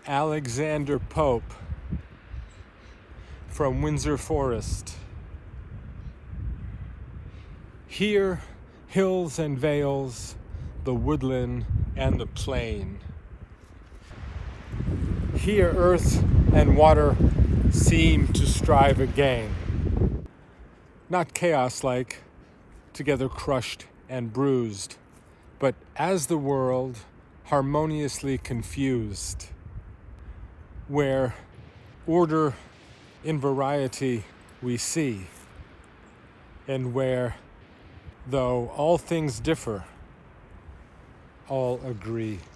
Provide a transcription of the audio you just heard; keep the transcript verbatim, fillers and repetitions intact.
Alexander Pope from Windsor Forest. Here, hills and vales, the woodland and the plain. Here, earth and water seem to strive again. Not chaos-like, together crushed and bruised, but as the world, harmoniously confused, where order in variety we see, and where, though all things differ, all agree.